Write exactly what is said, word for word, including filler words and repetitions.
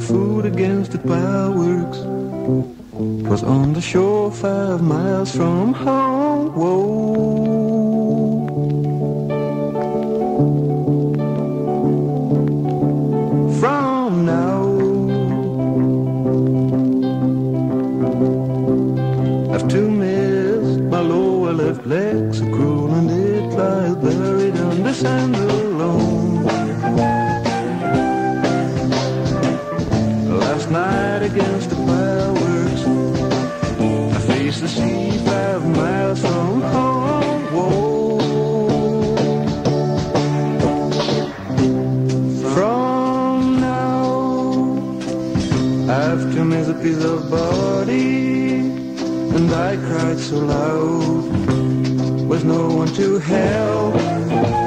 foot against the fireworks. Was on the shore five miles from home. Whoa. From now, I've two missed my lower left leg's a cruel and it lies buried under sand alone. Last night against the fireworks, I faced the sea five miles from home. Whoa. From now, I've to miss a piece of body, and I cried so loud, with no one to help.